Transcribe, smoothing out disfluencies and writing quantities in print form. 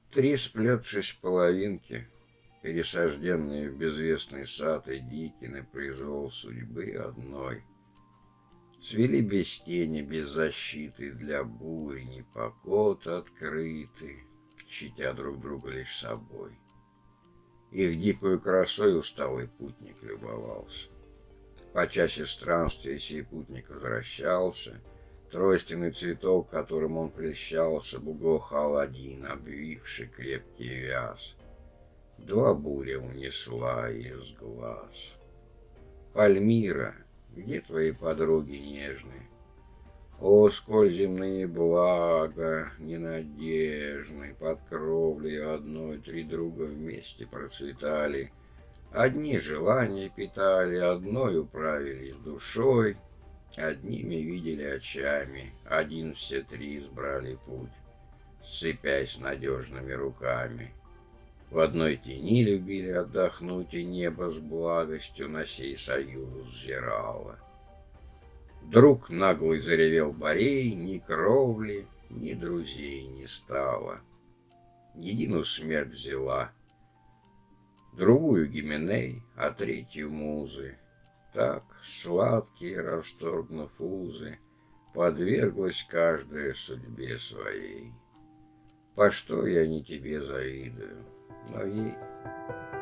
Три сплетшись половинки, пересажденные в безвестный сад и дикий на произвол судьбы одной, цвели без тени, без защиты, для бури непокот открыты, щадя друг друга лишь собой. Их дикую красой усталый путник любовался. По часе странствия сей путник возвращался. Тройственный цветок, которым он прельщался, бугохал один, обвивший крепкий вяз. Два буря унесла из глаз. Пальмира, где твои подруги нежные? О, сколь земные блага ненадежны, под кровлей одной три друга вместе процветали. Одни желания питали, одной управились душой, одними видели очами, один все три избрали путь, сцепясь надежными руками. В одной тени любили отдохнуть, и небо с благостью на сей союз взирало. Вдруг наглый заревел Борей, ни кровли, ни друзей не стало. Едину смерть взяла, другую Гименей, а третью Музы. Так, сладкие, расторгнув узы, подверглась каждая судьбе своей. По что я не тебе завидую, но ей